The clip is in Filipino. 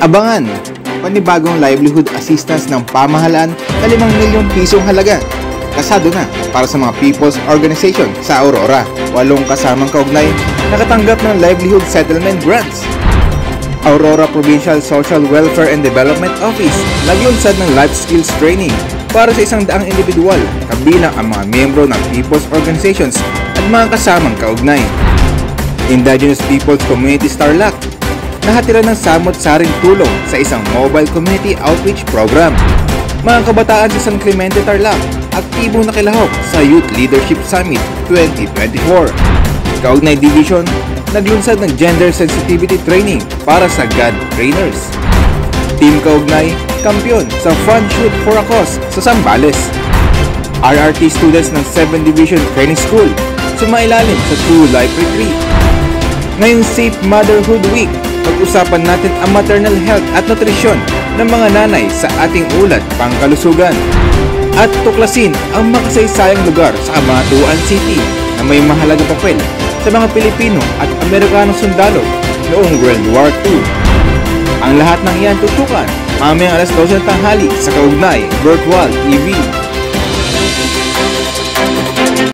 Abangan! Panibagong livelihood assistance ng pamahalaan na 5 milyong pisong halaga. Kasado na para sa mga people's organization sa Aurora. 8 kasamang kaugnay nakatanggap ng livelihood settlement grants. Aurora Provincial Social Welfare and Development Office naglunsad ng life skills training para sa 100 individual, kabilang ang mga miyembro ng people's organizations at mga kasamang kaugnay. Indigenous Peoples Community Starlac nahatira ng samot-saring tulong sa isang mobile community outreach program. Mga kabataan sa San Clemente Tarlac aktibong nakilahok sa Youth Leadership Summit 2024. Kaugnay Division naglunsad ng gender sensitivity training para sa God trainers. Team Kaugnay kampiyon sa Front Shoot for a Cause sa Zambales. RRT students ng 7th Division Training School sumailalim sa True Life Retreat. Ngayong Safe Motherhood Week, pag-usapan natin ang maternal health at nutrisyon ng mga nanay sa ating ulat pangkalusugan. At tuklasin ang makasaysayang lugar sa Cabanatuan City na may mahalagang papel sa mga Pilipino at Amerikanong sundalo noong World War II. Ang lahat ng iyan tutukan mamayang alas 12 ng tanghali sa Kaugnay Virtual TV.